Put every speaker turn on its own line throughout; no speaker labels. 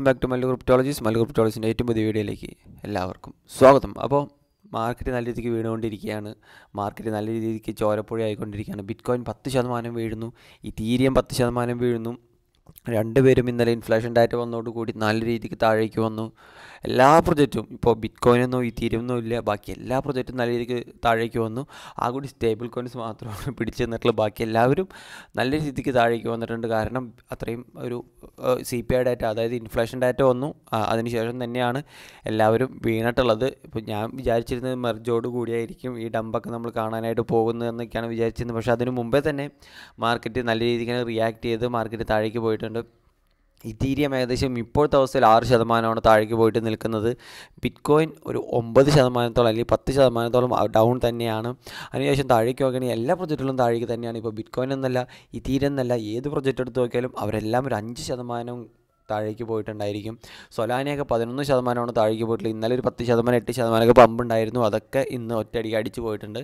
back to mallucryptologist. mallucryptologistന്റെ ഏറ്റവും പുതിയ വീഡിയോയിലേക്ക് എല്ലാവർക്കും സ്വാഗതം. അപ്പോൾ മാർക്കറ്റ് നല്ല രീതിക്ക് വീണുകൊണ്ടിരിക്കുകയാണ്. മാർക്കറ്റ് നല്ല രീതിക്ക് ചോരപ്പുഴയായിക്കൊണ്ടിരിക്കുകയാണ്. ബിറ്റ്കോയിൻ 10% വീഴുന്നു, ഇതീരിയം 10% വീഴുന്നു. രണ്ടുപേരും ഇന്നലെ ഇൻഫ്ലേഷൻ ഡാറ്റ വന്നതോടുകൂടി നല്ല രീതിക്ക് താഴേക്ക് വന്നു. എല്ലാ പ്രൊജക്റ്റും ഇപ്പോൾ ബിറ്റ്കോയിനൊന്നും ഇതീരിയൊന്നും ഇല്ല, ബാക്കി എല്ലാ പ്രൊജക്റ്റും നല്ല രീതിക്ക് താഴേക്ക് വന്നു. ആ കൂടി സ്റ്റേബിൾ കോയിൻസ് മാത്രമാണ് പിടിച്ചു നിന്നിട്ടുള്ളൂ. ബാക്കി എല്ലാവരും നല്ല രീതിക്ക് താഴേക്ക് വന്നിട്ടുണ്ട്. കാരണം അത്രയും ഒരു CPI ഡാറ്റ, അതായത് ഇൻഫ്ലേഷൻ ഡാറ്റ വന്നു. അതിനുശേഷം തന്നെയാണ് എല്ലാവരും വീണിട്ടുള്ളത്. ഇപ്പോൾ ഞാൻ വിചാരിച്ചിരുന്നത് മെർജോട് കൂടിയായിരിക്കും ഈ ഡമ്പൊക്കെ നമ്മൾ കാണാനായിട്ട് പോകുന്നതെന്നൊക്കെയാണ് വിചാരിച്ചിരുന്നത്. പക്ഷേ അതിന് മുമ്പേ തന്നെ മാർക്കറ്റ് നല്ല രീതിക്ക് റിയാക്ട് ചെയ്ത് മാർക്കറ്റ് താഴേക്ക് പോയിട്ടുണ്ട്. ഇതീരിയം ഏകദേശം ഇപ്പോഴത്തെ അവസ്ഥയിൽ 6% താഴേക്ക് പോയിട്ട് നിൽക്കുന്നത്. ബിറ്റ്കോയിൻ ഒരു 9% അല്ലെങ്കിൽ 10% ഡൗൺ തന്നെയാണ്. അതിനുശേഷം താഴേക്ക് നോക്കുകയാണെങ്കിൽ എല്ലാ പ്രൊജക്റ്റുകളും താഴേക്ക് തന്നെയാണ്. ഇപ്പോൾ ബിറ്റ്കോയിൻ എന്നല്ല, ഇതീരിയം എന്നല്ല, ഏത് പ്രൊജക്റ്റ് എടുത്ത് നോക്കിയാലും അവരെല്ലാം ഒരു 5% താഴേക്ക് പോയിട്ടുണ്ടായിരിക്കും. സൊലാനയൊക്കെ 11% താഴേക്ക് പോയിട്ടുള്ളത്. ഇന്നലെ ഒരു 10%, 8% പമ്പ് ഉണ്ടായിരുന്നു. അതൊക്കെ ഇന്ന് ഒറ്റയടിക്ക് അടിച്ച് പോയിട്ടുണ്ട്.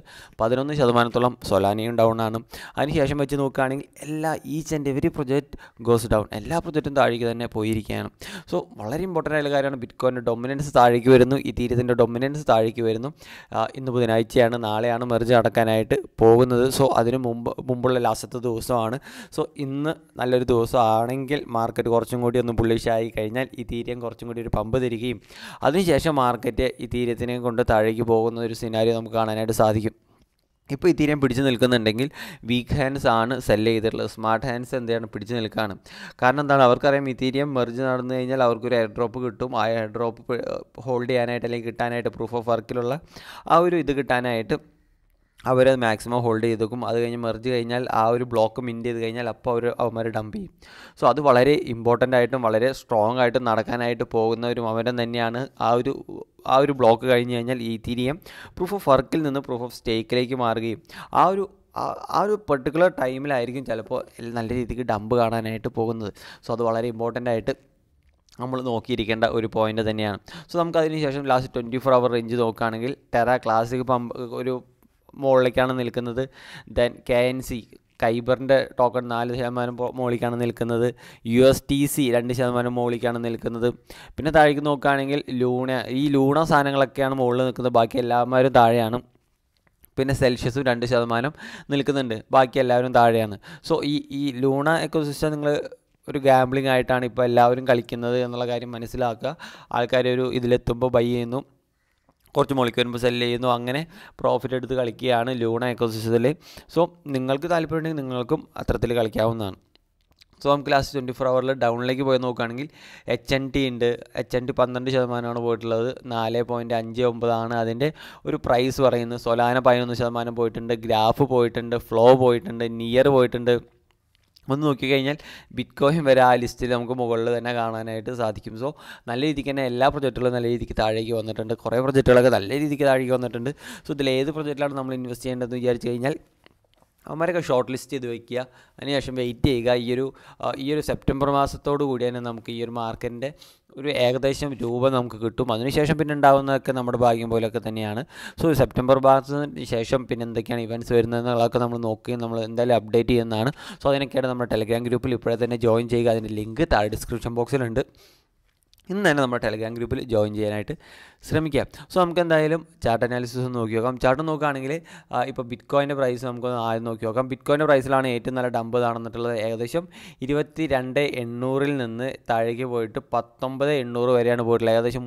11% സൊലാനയും ഡൗൺ ആണ്. അതിനുശേഷം വെച്ച് നോക്കുകയാണെങ്കിൽ each and every project goes down. എല്ലാ പ്രൊജക്റ്റും താഴേക്ക് തന്നെ പോയിരിക്കുകയാണ്. സോ വളരെ ഇമ്പോർട്ടൻ്റ് ആയ കാര്യമാണ്. ബിറ്റ്കോയിൻ്റെ ഡൊമിനൻസ് താഴേക്ക് വരുന്നു, ഇതീരിയത്തിൻ്റെ ഡൊമിനൻസ് താഴേക്ക് വരുന്നു. ഇന്ന് ബുധനാഴ്ചയാണ്, നാളെയാണ് മെർജ് നടക്കാനായിട്ട് പോകുന്നത്. സോ അതിന് മുമ്പുള്ള ലാസ്റ്റത്തെ ദിവസമാണ്. സോ ഇന്ന് നല്ലൊരു ദിവസമാണെങ്കിൽ മാർക്കറ്റ് കുറച്ചും കൂടി ബുള്ളിഷായി കഴിഞ്ഞാൽ ഇതീരിയം കുറച്ചും കൂടി ഒരു പമ്പ് തിരികെയും അതിനുശേഷം മാർക്കറ്റ് ഇതീരിയത്തിനെ കൊണ്ട് താഴേക്ക് പോകുന്ന ഒരു സിനാരിയോ നമുക്ക് കാണാനായിട്ട് സാധിക്കും. ഇപ്പോൾ ഇതീരിയം പിടിച്ചു നിൽക്കുന്നുണ്ടെങ്കിൽ വീക്ക് ഹാൻഡ്സ് ആണ് സെല്ല് ചെയ്തിട്ടുള്ളത്. സ്മാർട്ട് ഹാൻഡ്സ് എന്താണ് പിടിച്ചു നിൽക്കുകയാണ്. കാരണം എന്താണ്, അവർക്കറിയാം ഇതീരിയം മെർജ് നടന്നു കഴിഞ്ഞാൽ അവർക്കൊരു എയർ ഡ്രോപ്പ് കിട്ടും. ആ എയർ ഡ്രോപ്പ് ഹോൾഡ് ചെയ്യാനായിട്ട് അല്ലെങ്കിൽ കിട്ടാനായിട്ട് പ്രൂഫ് ഓഫ് വർക്കിലുള്ള ആ ഒരു ഇത് കിട്ടാനായിട്ട് അവരത് മാക്സിമം ഹോൾഡ് ചെയ്ത് വെക്കും. അത് കഴിഞ്ഞ് മെർജ് കഴിഞ്ഞാൽ ആ ഒരു ബ്ലോക്ക് മിൻറ്റ് ചെയ്ത് കഴിഞ്ഞാൽ അപ്പോൾ അവന്മാർ ഡംപ് ചെയ്യും. സോ അത് വളരെ ഇമ്പോർട്ടൻ്റ് ആയിട്ടും വളരെ സ്ട്രോങ് ആയിട്ടും നടക്കാനായിട്ട് പോകുന്ന ഒരു മൊമെൻറ്റം തന്നെയാണ്. ആ ഒരു ബ്ലോക്ക് കഴിഞ്ഞ് കഴിഞ്ഞാൽ ഇതീരിയം പ്രൂഫ് ഓഫ് വർക്കിൽ നിന്ന് പ്രൂഫ് ഓഫ് സ്റ്റേക്കിലേക്ക് മാറുകയും ആ ഒരു പെർട്ടിക്കുലർ ടൈമിലായിരിക്കും ചിലപ്പോൾ നല്ല രീതിക്ക് ഡംപ് കാണാനായിട്ട് പോകുന്നത്. സോ അത് വളരെ ഇമ്പോർട്ടൻ്റ് ആയിട്ട് നമ്മൾ നോക്കിയിരിക്കേണ്ട ഒരു പോയിൻ്റ് തന്നെയാണ്. സോ നമുക്കതിന് ശേഷം ലാസ്റ്റ് 24 hour റേഞ്ച് നോക്കുകയാണെങ്കിൽ ടെറ ക്ലാസിക് പമ്പ് ഒരു മുകളിലേക്കാണ് നിൽക്കുന്നത്. ദെൻ KNC കൈബറിൻ്റെ ടോക്കൺ 4% മുകളിലേക്കാണ് നിൽക്കുന്നത്. USTC 2% മുകളിലേക്കാണ് നിൽക്കുന്നത്. പിന്നെ താഴേക്ക് നോക്കുകയാണെങ്കിൽ ഈ ലൂണ സാധനങ്ങളൊക്കെയാണ് മുകളിൽ നിൽക്കുന്നത്. ബാക്കി എല്ലാവരും താഴെയാണ്. പിന്നെ സെൽഷ്യസും 2% നിൽക്കുന്നുണ്ട്. ബാക്കി എല്ലാവരും താഴെയാണ്. സോ ഈ ലൂണ എക്കോസിസ്റ്റം നിങ്ങൾ ഒരു ഗാംബ്ലിംഗ് ആയിട്ടാണ് ഇപ്പോൾ എല്ലാവരും കളിക്കുന്നത് എന്നുള്ള കാര്യം മനസ്സിലാക്കുക. ആൾക്കാർ ഒരു ഇതിലെത്തുമ്പോൾ ബൈ ചെയ്യുന്നു, കുറച്ച് മുകളിലേക്ക് വരുമ്പോൾ സെല്ല് ചെയ്യുന്നു, അങ്ങനെ പ്രോഫിറ്റ് എടുത്ത് കളിക്കുകയാണ് ലൂണ എക്കോസിസ്റ്റത്തിൽ. സോ നിങ്ങൾക്ക് താല്പര്യമുണ്ടെങ്കിൽ നിങ്ങൾക്കും അത്തരത്തിൽ കളിക്കാവുന്നതാണ്. സോ നമുക്ക് ലാസ്റ്റ് 24 hour ഡൗണിലേക്ക് പോയി നോക്കുകയാണെങ്കിൽ HNT ഉണ്ട്. HNT 12% പോയിട്ടുള്ളത്. 4.59 അതിൻ്റെ ഒരു പ്രൈസ് പറയുന്നത്. സൊലാന 11% പോയിട്ടുണ്ട്. ഗ്രാഫ് പോയിട്ടുണ്ട്. ഫ്ലോ പോയിട്ടുണ്ട്. നിയർ പോയിട്ടുണ്ട്. ഒന്ന് നോക്കിക്കഴിഞ്ഞാൽ ബിറ്റ്കോയിൻ വരെ ആ ലിസ്റ്റിൽ നമുക്ക് മുകളിൽ തന്നെ കാണാനായിട്ട് സാധിക്കും. സോ നല്ല രീതിക്ക് തന്നെ എല്ലാ പ്രൊജക്റ്റുകളും നല്ല രീതിക്ക് താഴേക്ക് വന്നിട്ടുണ്ട്. കുറേ പ്രൊജക്റ്റുകളൊക്കെ നല്ല രീതിക്ക് താഴേക്ക് വന്നിട്ടുണ്ട്. സോ ഇതിൽ ഏത് പ്രൊജക്റ്റിലാണ് നമ്മൾ ഇൻവെസ്റ്റ് ചെയ്യേണ്ടതെന്ന് വിചാരിച്ചു കഴിഞ്ഞാൽ അവന്മാരൊക്കെ ഷോർട്ട് ലിസ്റ്റ് ചെയ്ത് വയ്ക്കുക. അതിനുശേഷം വെയിറ്റ് ചെയ്യുക. ഈ ഒരു സെപ്റ്റംബർ മാസത്തോടു കൂടി തന്നെ നമുക്ക് ഈ ഒരു മാർക്കറ്റിൻ്റെ ഒരു ഏകദേശം രൂപ നമുക്ക് കിട്ടും. അതിനുശേഷം പിന്നെ ഉണ്ടാകുന്നതൊക്കെ നമ്മുടെ ഭാഗ്യം പോലെയൊക്കെ തന്നെയാണ്. സോ സെപ്റ്റംബർ മാസത്തിന് ശേഷം പിന്നെ എന്തൊക്കെയാണ് ഇവൻറ്റ്സ് വരുന്നതെന്നുള്ളതൊക്കെ നമ്മൾ നോക്കുകയും നമ്മൾ എന്തായാലും അപ്ഡേറ്റ് ചെയ്യുന്നതാണ്. സോ അതിനൊക്കെയാണ് നമ്മുടെ ടെലഗ്രാം ഗ്രൂപ്പിൽ ഇപ്പോഴേ തന്നെ ജോയിൻ ചെയ്യുക. അതിൻ്റെ ലിങ്ക് താഴെ ഡിസ്ക്രിപ്ഷൻ ബോക്സിലുണ്ട്. ഇന്ന് തന്നെ നമ്മുടെ ടെലഗ്രാം ഗ്രൂപ്പിൽ ജോയിൻ ചെയ്യാനായിട്ട് ശ്രമിക്കാം. സോ നമുക്ക് എന്തായാലും ചാർട്ട് അനാലിസിസ് ഒന്ന് നോക്കി നോക്കാം. ചാർട്ട് നോക്കുകയാണെങ്കിൽ ഇപ്പോൾ ബിറ്റ്കോയിൻ്റെ പ്രൈസ് നമുക്കൊന്ന് ആദ്യം നോക്കി നോക്കാം. ബിറ്റ്കോയിൻ്റെ പ്രൈസിലാണ് ഏറ്റവും നല്ല ഡംപ് നടന്നിട്ടുള്ളത്. ഏകദേശം 22,800 നിന്ന് താഴേക്ക് പോയിട്ട് 19,800 വരെയാണ് പോയിട്ടുള്ളത്. ഏകദേശം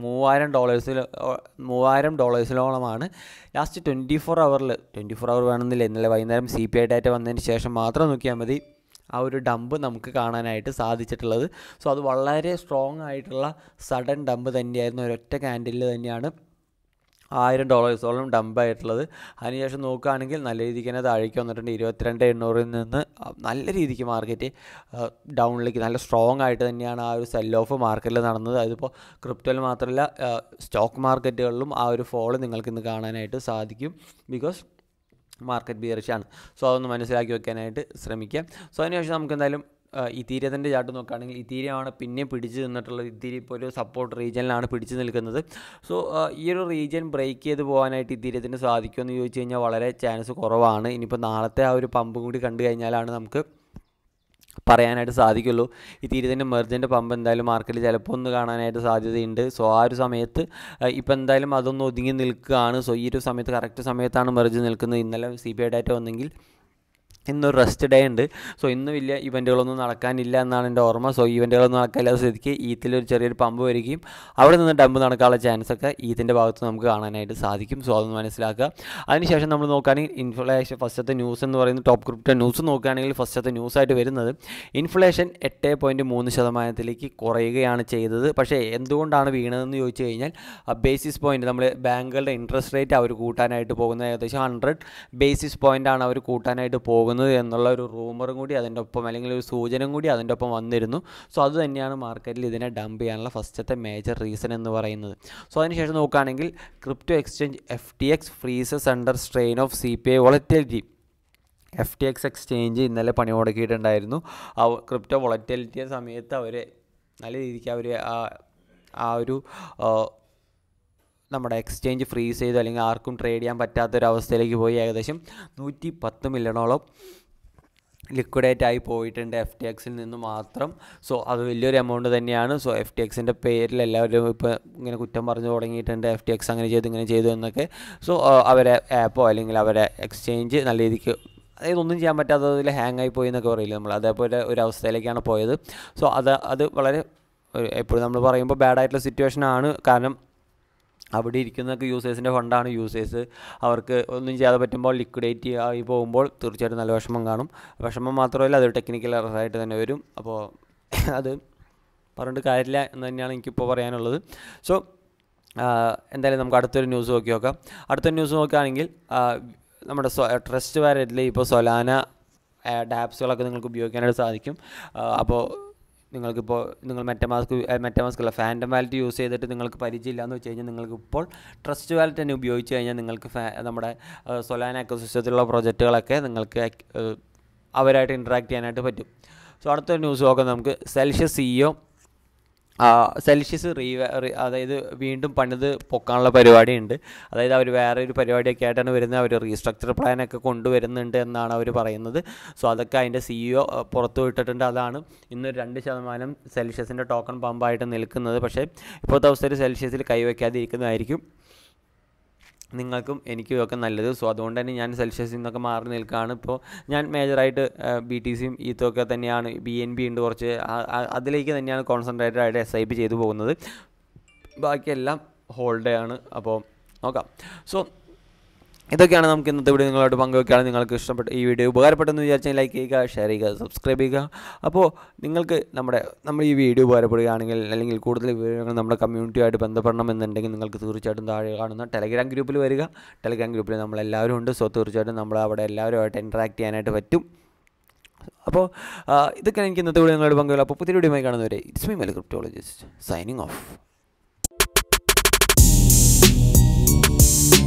$3,000 ലാസ്റ്റ് 24 hour വേണമെന്നില്ല. ഇന്നലെ വൈകുന്നേരം CPI ഡാറ്റ വന്നതിന് ശേഷം മാത്രം നോക്കിയാൽ മതി ആ ഒരു ഡംപ് നമുക്ക് കാണാനായിട്ട് സാധിച്ചിട്ടുള്ളത്. സോ അത് വളരെ സ്ട്രോങ് ആയിട്ടുള്ള സഡൻ ഡംപ് തന്നെയായിരുന്നു. ഒരൊറ്റ ക്യാൻഡിലിൽ തന്നെയാണ് $1,000 ഡംപായിട്ടുള്ളത്. അതിനുശേഷം നോക്കുകയാണെങ്കിൽ നല്ല രീതിക്ക് തന്നെ താഴേക്ക് വന്നിട്ടുണ്ട്. 22,800 നിന്ന് നല്ല രീതിക്ക് മാർക്കറ്റ് ഡൗണിലേക്ക് നല്ല സ്ട്രോങ് ആയിട്ട് തന്നെയാണ് ആ ഒരു സെൽ ഓഫ് മാർക്കറ്റിൽ നടന്നത്. അതിപ്പോൾ ക്രിപ്റ്റോയിൽ മാത്രമല്ല സ്റ്റോക്ക് മാർക്കറ്റുകളിലും ആ ഒരു ഫോള് നിങ്ങൾക്ക് ഇന്ന് കാണാനായിട്ട് സാധിക്കും. Because market ബിയറിഷാണ്. സോ അതൊന്ന് മനസ്സിലാക്കി വെക്കാനായിട്ട് ശ്രമിക്കാം. സോ അതിനുശേഷം നമുക്ക് എന്തായാലും ഇതീരിയത്തിൻ്റെ ചാർട്ട് നോക്കുകയാണെങ്കിൽ ഇതീരിയമാണ് പിന്നെ പിടിച്ച് നിന്നിട്ടുള്ളത്. ഇതീരിയം ഇപ്പോൾ ഒരു സപ്പോർട്ട് റീജിയനിലാണ് പിടിച്ച് നിൽക്കുന്നത്. സോ ഈ ഒരു റീജിയൻ ബ്രേക്ക് ചെയ്ത് പോകാനായിട്ട് ഇതീരിയത്തിന് സാധിക്കുമെന്ന് ചോദിച്ചു കഴിഞ്ഞാൽ വളരെ ചാൻസ് കുറവാണ്. ഇനിയിപ്പോൾ നാളത്തെ ആ ഒരു പമ്പ് കൂടി കണ്ടു കഴിഞ്ഞാലാണ് നമുക്ക് പറയാനായിട്ട് സാധിക്കുള്ളൂ. ഈ തീരുതന്നെ മെർജിൻ്റെ പമ്പ് എന്തായാലും മാർക്കറ്റിൽ ചിലപ്പോൾ ഒന്ന് കാണാനായിട്ട് സാധ്യതയുണ്ട്. സോ ആ ഒരു സമയത്ത് ഇപ്പോൾ എന്തായാലും അതൊന്ന് ഒതുങ്ങി നിൽക്കുകയാണ്. സോ ഈ ഒരു സമയത്ത് കറക്റ്റ് സമയത്താണ് മെർജ് നിൽക്കുന്നത്. ഇന്നലെ CPI ഡാറ്റ വന്നെങ്കിൽ ഇന്നൊരു റെസ്റ്റ് ഡേ ഉണ്ട്. സോ ഇന്ന് വലിയ ഇവൻറ്റുകളൊന്നും നടക്കാനില്ല എന്നാണ് എൻ്റെ ഓർമ്മ. സോ ഇവൻറ്റുകളൊന്നും നടക്കാനില്ലാത്ത സ്ഥിതിക്ക് ഈത്തിലൊരു ചെറിയൊരു പമ്പ് വരികയും അവിടെ നിന്ന് ഡംപ് നടക്കാനുള്ള ചാൻസൊക്കെ ഈത്തിൻ്റെ ഭാഗത്ത് നമുക്ക് കാണാനായിട്ട് സാധിക്കും. സോ അതൊന്ന് മനസ്സിലാക്കുക. അതിനുശേഷം നമ്മൾ നോക്കുകയാണെങ്കിൽ ഇൻഫ്ലേഷൻ ഫസ്റ്റത്തെ ന്യൂസ് എന്ന് പറയുന്നത് ടോപ്പ് ക്രിപ്റ്റോ ന്യൂസ് നോക്കുകയാണെങ്കിൽ ഫസ്റ്റത്തെ ന്യൂസായിട്ട് വരുന്നത് ഇൻഫ്ലേഷൻ 8.3% കുറയുകയാണ് ചെയ്തത്. പക്ഷേ എന്തുകൊണ്ടാണ് വീണതെന്ന് ചോദിച്ചു കഴിഞ്ഞാൽ ബേസിസ് പോയിൻറ്റ് നമ്മൾ ബാങ്കുകളുടെ ഇൻട്രസ്റ്റ് റേറ്റ് അവർ കൂട്ടാനായിട്ട് പോകുന്നത് ഏകദേശം 100 ബേസിസ് പോയിൻ്റാണ് അവർ കൂട്ടാനായിട്ട് പോകുന്നത് എന്നുള്ള ഒരു റൂമറും കൂടി അതിൻ്റെ ഒപ്പം അല്ലെങ്കിൽ ഒരു സൂചന കൂടി അതിൻ്റെ ഒപ്പം വന്നിരുന്നു. സോ അത് തന്നെയാണ് മാർക്കറ്റിൽ ഇതിനെ ഡംപ് ചെയ്യാനുള്ള ഫസ്റ്റത്തെ മേജർ റീസൺ എന്ന് പറയുന്നത്. സോ അതിനുശേഷം നോക്കുകയാണെങ്കിൽ crypto exchange FTX freezes under strain of CPI volatility. FTX exchange ഇന്നലെ പണി മുടക്കിയിട്ടുണ്ടായിരുന്നു. ക്രിപ്റ്റോ വോളറ്റിലിറ്റിയ സമയത്ത് അവർ നല്ല രീതിക്ക് അവർ ആ ഒരു നമ്മുടെ എക്സ്ചേഞ്ച് ഫ്രീസ് ചെയ്തു, അല്ലെങ്കിൽ ആർക്കും ട്രേഡ് ചെയ്യാൻ പറ്റാത്തൊരവസ്ഥയിലേക്ക് പോയി. ഏകദേശം 110 മില്യണോളം ലിക്വിഡേറ്റ് ആയി പോയിട്ടുണ്ട് FTXൽ നിന്ന് മാത്രം. സോ അത് വലിയൊരു എമൗണ്ട് തന്നെയാണ്. സോ FTXൻ്റെ പേരിൽ എല്ലാവരും ഇപ്പോൾ ഇങ്ങനെ കുറ്റം പറഞ്ഞു തുടങ്ങിയിട്ടുണ്ട്, FTX അങ്ങനെ ചെയ്തു ഇങ്ങനെ ചെയ്തു എന്നൊക്കെ. സോ അവരെ ആപ്പോ അല്ലെങ്കിൽ അവരെ എക്സ്ചേഞ്ച് നല്ല രീതിക്ക് അതായത് ഒന്നും ചെയ്യാൻ പറ്റാത്തതിൽ ഹാങ് ആയി പോയി എന്നൊക്കെ പറയില്ല നമ്മൾ, അതേപോലെ ഒരു അവസ്ഥയിലേക്കാണ് പോയത്. സോ അത് വളരെ എപ്പോഴും നമ്മൾ പറയുമ്പോൾ ബാഡായിട്ടുള്ള സിറ്റുവേഷനാണ്. കാരണം അവിടെ ഇരിക്കുന്നതൊക്കെ യൂസേഴ്സിൻ്റെ ഫണ്ടാണ്. യൂസേഴ്സ് അവർക്ക് ഒന്നും ചെയ്യാതെ പറ്റുമ്പോൾ ലിക്വിഡേറ്റ് ആയി പോകുമ്പോൾ തീർച്ചയായിട്ടും നല്ല വിഷമം കാണും. വിഷമം മാത്രമല്ല അതൊരു ടെക്നിക്കൽ എററായിട്ട് തന്നെ വരും. അപ്പോൾ അത് പറഞ്ഞിട്ട് കാര്യമില്ല എന്ന് തന്നെയാണ് എനിക്കിപ്പോൾ പറയാനുള്ളത്. സോ എന്തായാലും നമുക്ക് അടുത്തൊരു ന്യൂസ് നോക്കാം. അടുത്തൊരു ന്യൂസ് നോക്കുകയാണെങ്കിൽ നമ്മുടെ ട്രസ്റ്റ് വാലറ്റിൽ ഇപ്പോൾ സൊലാന ഡാപ്സുകളൊക്കെ നിങ്ങൾക്ക് ഉപയോഗിക്കാനായിട്ട് സാധിക്കും. അപ്പോൾ നിങ്ങൾ മെറ്റമാസ്ക് അല്ല ഫാൻറ്റം വാലറ്റ് യൂസ് ചെയ്തിട്ട് നിങ്ങൾക്ക് പരിചയമില്ല എന്ന് വെച്ച് കഴിഞ്ഞാൽ നിങ്ങൾക്ക് ഇപ്പോൾ ട്രസ്റ്റ് വാലറ്റ് തന്നെ ഉപയോഗിച്ച് കഴിഞ്ഞാൽ നിങ്ങൾക്ക് നമ്മുടെ സൊലാന എക്കോസിസ്റ്റത്തിലുള്ള പ്രോജക്റ്റുകളൊക്കെ നിങ്ങൾക്ക് അവരായിട്ട് ഇൻട്രാക്ട് ചെയ്യാനായിട്ട് പറ്റും. സോ അടുത്തൊരു ന്യൂസ് നോക്കാം നമുക്ക്. സെൽഷ്യസ് CEO സെൽഷ്യസ് അതായത് വീണ്ടും പണിത് പൊക്കാനുള്ള പരിപാടിയുണ്ട്. അതായത് അവർ വേറെ ഒരു പരിപാടിയൊക്കെ ആയിട്ടാണ് വരുന്നത്. അവർ റീസ്ട്രക്ചർ പ്ലാനൊക്കെ കൊണ്ടുവരുന്നുണ്ട് എന്നാണ് അവർ പറയുന്നത്. സോ അതൊക്കെ അതിൻ്റെ CEO പുറത്തു വിട്ടിട്ടുണ്ട്. അതാണ് ഇന്ന് 2% സെൽഷ്യസിൻ്റെ ടോക്കൺ പമ്പായിട്ട് നിൽക്കുന്നത്. പക്ഷേ ഇപ്പോഴത്തെ അവസ്ഥയിൽ സെൽഷ്യസിൽ കൈവയ്ക്കാതെ ഇരിക്കുന്നതായിരിക്കും നിങ്ങൾക്കും എനിക്കും ഒക്കെ നല്ലത്. സോ അതുകൊണ്ട് തന്നെ ഞാൻ സെൽഷ്യസിൽ നിന്നൊക്കെ മാറി നിൽക്കുകയാണ്. ഇപ്പോൾ ഞാൻ മേജറായിട്ട് BTCയും ഈത്തൊക്കെ തന്നെയാണ്, BNB ഉണ്ട് കുറച്ച്, അതിലേക്ക് തന്നെയാണ് കോൺസെൻട്രേറ്റഡ് ആയിട്ട് SIP ചെയ്തു പോകുന്നത്. ബാക്കിയെല്ലാം ഹോൾഡ് ആണ്. അപ്പോൾ നോക്കാം. സോ ഇതൊക്കെയാണ് നമുക്ക് ഇന്നത്തെ വീഡിയോ നിങ്ങളോട് പങ്കുവയ്ക്കുകയാണ്. നിങ്ങൾക്ക് ഇഷ്ടപ്പെട്ട ഈ വീഡിയോ ഉപകാരപ്പെട്ടെന്ന് വിചാരിച്ചാൽ ലൈക്ക് ചെയ്യുക, ഷെയർ ചെയ്യുക, സബ്സ്ക്രൈബ് ചെയ്യുക. അപ്പോൾ നിങ്ങൾക്ക് നമ്മൾ ഈ വീഡിയോ ഉപകാരപ്പെടുകയാണെങ്കിൽ അല്ലെങ്കിൽ കൂടുതൽ വിവരങ്ങൾ നമ്മുടെ കമ്മ്യൂണിറ്റിയുമായിട്ട് ബന്ധപ്പെടണമെന്നുണ്ടെങ്കിൽ നിങ്ങൾക്ക് തീർച്ചയായിട്ടും താഴെ കാണുന്ന ടെലഗ്രാം ഗ്രൂപ്പിൽ വരിക. ടെലഗ്രാം ഗ്രൂപ്പിൽ നമ്മളെല്ലാവരും ഉണ്ട്. സോ തീർച്ചയായിട്ടും നമ്മൾ അവിടെ എല്ലാവരുമായിട്ട് ഇൻട്രാക്ട് ചെയ്യാനായിട്ട് പറ്റും. അപ്പോൾ ഇതൊക്കെയാണ് എനിക്ക് ഇന്നത്തെ വീഡിയോ നിങ്ങളോട് പങ്കുവയ്ക്കുക. അപ്പോൾ പുതിയ വീഡിയോയുമായി കാണുന്നവരെ it's me mallucryptologist signing of.